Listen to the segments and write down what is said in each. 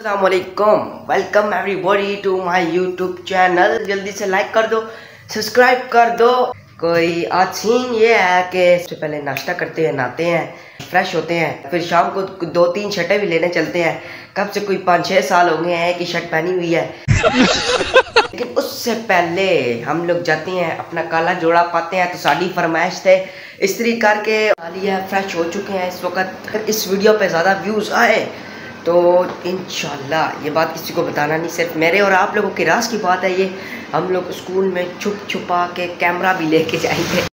अस्सलामुअलैकुम, welcome everybody to my YouTube channel. जल्दी से लाइक कर दो, सब्सक्राइब कर दो। कोई आज सीन ये है कि सबसे पहले नाश्ता करते हैं, नहाते हैं, फ्रेश होते हैं, फिर शाम को 2-3 शर्टें भी लेने चलते हैं। कब से कोई 5-6 साल हो गए हैं कि शर्ट पहनी हुई है। लेकिन उससे पहले हम लोग जाते हैं, अपना काला जोड़ा पाते हैं तो साड़ी फरमाइश थे इस्त्री करके लिया, फ्रेश हो चुके हैं इस वक्त। इस वीडियो पे ज़्यादा व्यूज़ आए तो इंशाल्लाह, ये बात किसी को बताना नहीं, सिर्फ मेरे और आप लोगों के राज की बात है ये, हम लोग स्कूल में छुपा के कैमरा भी लेके जाएंगे।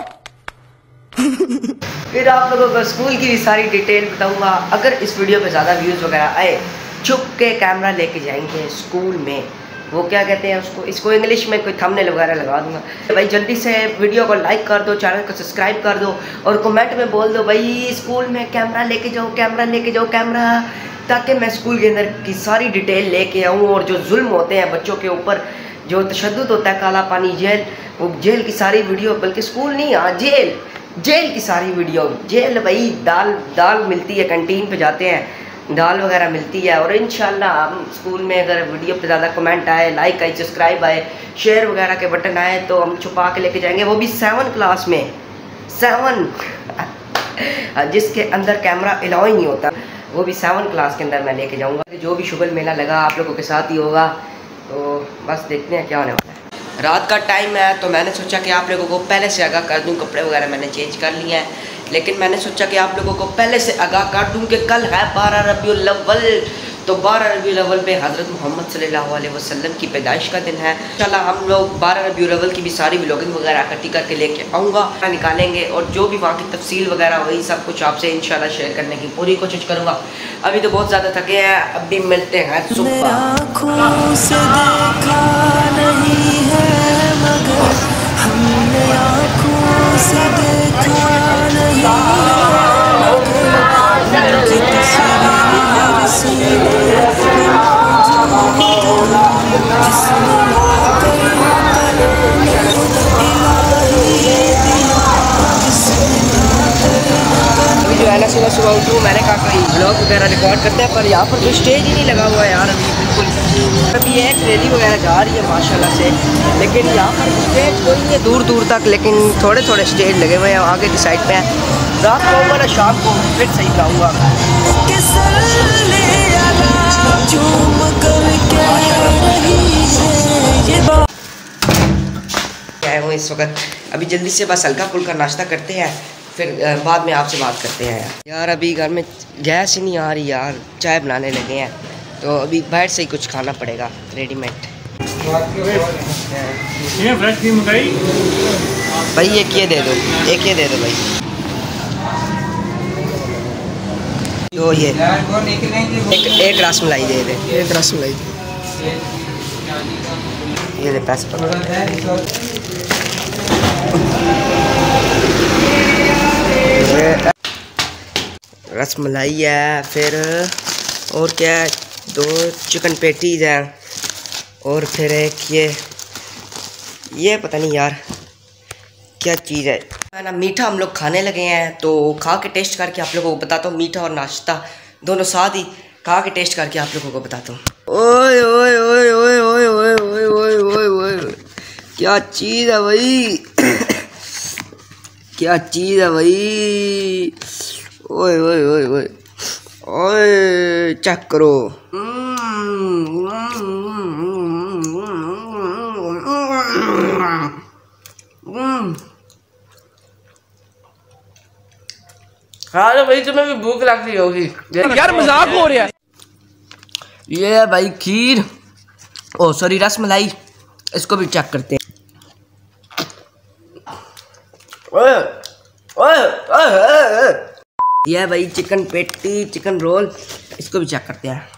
फिर आप लोगों को स्कूल की भी सारी डिटेल बताऊंगा। अगर इस वीडियो पे ज़्यादा व्यूज़ वगैरह आए, छुप के कैमरा लेके जाएंगे स्कूल में। वो क्या कहते हैं उसको, इसको इंग्लिश में कोई थंबनेल वगैरह लगा दूंगा। तो भाई जल्दी से वीडियो को लाइक कर दो, चैनल को सब्सक्राइब कर दो और कमेंट में बोल दो भाई स्कूल में कैमरा लेके जाओ, कैमरा लेके जाओ, कैमरा, ताकि मैं स्कूल के अंदर की सारी डिटेल लेके आऊँ। और जो जुल्म होते हैं बच्चों के ऊपर, जो तशद्दुद होता है, काला पानी जेल, वो जेल की सारी वीडियो, बल्कि स्कूल नहीं, हाँ जेल की सारी वीडियो। जेल भाई, दाल मिलती है, कैंटीन पे जाते हैं, दाल वगैरह मिलती है। और इंशाल्लाह हम स्कूल में अगर वीडियो पे ज़्यादा कमेंट आए, लाइक आए, सब्सक्राइब आए, शेयर वगैरह के बटन आए तो हम छुपा के लेके जाएंगे, वो भी 7 क्लास में, 7 जिसके अंदर कैमरा अलाउ ही नहीं होता, वो भी 7 क्लास के अंदर मैं लेके जाऊंगा। जो भी शुगल मेला लगा आप लोगों के साथ ही होगा, तो बस देखते हैं क्या होने वाला है। रात का टाइम है तो मैंने सोचा कि आप लोगों को पहले से आगाह कर दूं। कपड़े वगैरह मैंने चेंज कर लिए हैं, लेकिन मैंने सोचा कि आप लोगों को पहले से आगाह कर दूं कि कल है 12 रबीउल अव्वल। तो 12 रबीउल अव्वल पे हज़रत मोहम्मद सल्लल्लाहु अलैहि वसल्लम की पैदाइश का दिन है। इंशाल्लाह हम लोग 12 रबीउल अव्वल की भी सारी व्लॉगिंग वगैरह इकट्ठी करके लेके आऊँगा, निकालेंगे और जो भी वहाँ की तफसील वगैरह वही सब कुछ आपसे इंशाल्लाह शेयर करने की पूरी कोशिश करूँगा। अभी तो बहुत ज़्यादा थके हैं, अभी मिलते हैं सुबह उठूँ। मैंने कहा कोई ब्लॉग वगैरह रिकॉर्ड करते हैं, पर यहाँ पर कोई स्टेज ही नहीं लगा हुआ है यार अभी बिल्कुल। अभी एक रैली वगैरह जा रही है माशाल्लाह से, लेकिन यहाँ पर स्टेज कोई नहीं है दूर दूर तक, लेकिन थोड़े थोड़े स्टेज लगे हुए हैं आगे की साइड पे हैं। रात को आऊँगा ना, शाम को फिर सही लाऊँगा। क्या हूँ इस वक्त, अभी जल्दी से बस हल्का फुल्का नाश्ता करते हैं, फिर बाद में आपसे बात करते हैं। यार अभी घर में गैस ही नहीं आ रही यार, चाय बनाने लगे हैं तो अभी बाहर से ही कुछ खाना पड़ेगा रेडीमेड। भाई एक ये दे दो, एक ये दे दो भाई, तो ये एक रसमलाई दे दे, एक रसमलाई ये दे, पैसे रसमलाई है, फिर और क्या है, 2 चिकन पेटीज हैं, और फिर एक ये पता नहीं यार क्या चीज़ है ना। मीठा हम लोग खाने लगे हैं तो खा के टेस्ट करके आप लोगों को बताता हूँ। मीठा और नाश्ता दोनों साथ ही खा के टेस्ट करके आप लोगों को बताता हूँ। ओए ओए ओए ओए ओए ओए ओए ओए ओए ओए, क्या चीज़ है भाई, क्या चीज़ है भाई, ओए ओए ओए ओए ओए, चेक करो। हाँ तो भाई तुम्हें भी भूख लगती होगी यार, मजाक हो रहा है। ये है भाई खीर, ओ सॉरी रसमलाई, इसको भी चेक करते हैं। ओए ओए ओए, ये है भाई चिकन पेटी, चिकन रोल, इसको भी चेक करते हैं।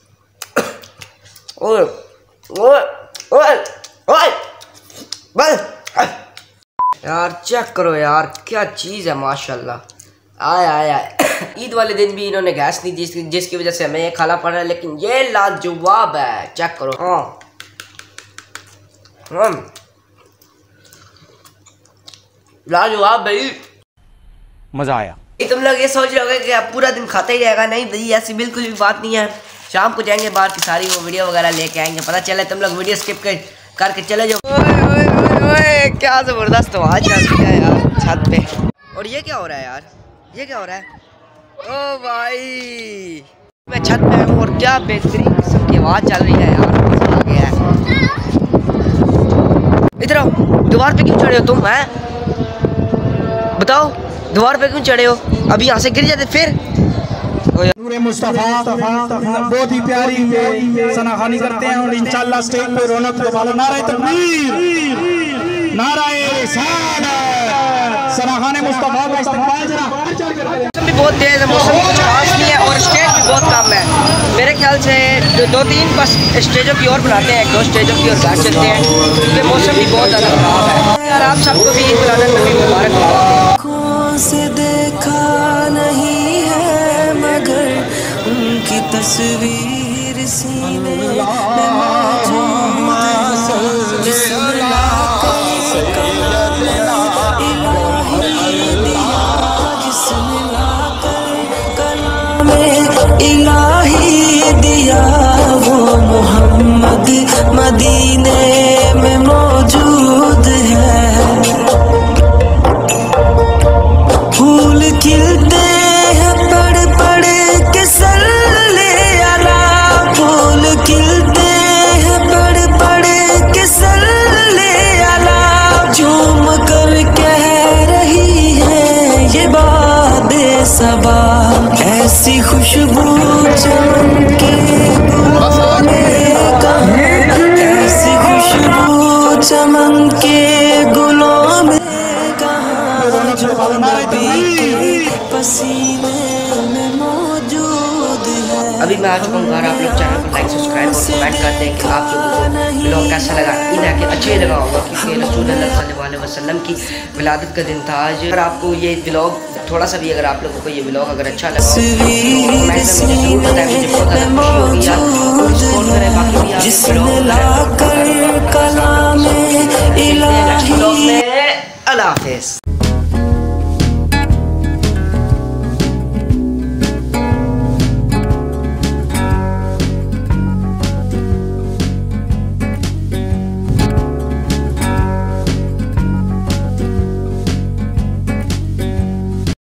ओए ओए ओए ओए बस यार, चेक करो यार क्या चीज़ है माशाल्लाह। आय आय आय, ईद वाले दिन भी इन्होंने गैस नहीं दी, जिसकी वजह से हमें ये खाना पड़ रहा है, लेकिन ये लाजवाब है, चेक करो। हाँ लाजवाब भाई, मज़ा आया। तुम लोग ये सोच रहे होगे कि अब पूरा दिन खाता ही रहेगा, नहीं भाई ऐसी बिल्कुल भी बात नहीं है। शाम को जाएंगे बाहर की सारी वो वीडियो वगैरह लेके आएंगे। पता चले तुम लोग वीडियो स्किप करके चले जाओ। ओए क्या ज़बरदस्त आवाज़ चल रही है यार छत पे। और ये क्या हो रहा है यार, ये क्या हो रहा है? ओ भाई मैं छत पे हूँ और क्या बेहतरीन किस्म की आवाज़ चल रही है यार, मजा आ गया है। इधर आओ, दीवार पे क्यों चढ़े हो तुम? हैं बताओ, दीवार पे क्यों चढ़े हो? अभी यहाँ से गिर जाते फिर। नूरे मुस्तफा बहुत ही प्यारी सनाखानी करते हैं और इंशाअल्लाह स्टेज पे रौनक वाला नारे तकबीर, नारे रिसालत, सनाखाने मुस्तफा का इस्तकबाल जरा। मौसम भी बहुत तेज है, मौसम कुछ खास नहीं है और स्टेज भी बहुत कम है। मेरे ख्याल से 2-3 बस स्टेजों की और बनाते हैं, 1-2 स्टेजों की और घर चलते हैं क्योंकि मौसम भी बहुत ज़्यादा खराब है। यार आप सबको भी मुबारक से देखा नहीं है मगर उनकी तस्वीर सीने में मौजूद है। इलाही दिया वो मोहम्मद मदीने में मौजूद है। फूल खिलते हैं पड़ पड़ के सल्ले अला, फूल खिलते हैं पड़ पड़ के सल्ले अला। झूम कर कह रही है ये बादे सबा, ऐसी खुशबू चमन के गुलों में कहाँ, ऐसी खुशबू चमन के गुलों में कहाँ, जो नबी के पसीने में मौजूद है। अभी मैं आ चुका हूँ घर। आप लोग चैनल को लाइक सब्सक्राइब और कमेंट कर दें कि आप लोगों को व्लॉग कैसा लगा। इन्हें अच्छा ही लगा होगा क्योंकि रसूलुल्लाह सल्लल्लाहु अलैहि वसल्लम की विलादत का दिन था आज। अगर आपको ये व्लॉग थोड़ा सा भी, अगर आप लोगों को ये व्लॉग अगर अच्छा लगा तो कमेंट में मुझे ज़रूर बताएं, मुझे बहुत ज़्यादा खुशी होगी यार। सपोर्ट करें, बाकी भी आप व्लॉग में। अल्लाह हाफ़िज़।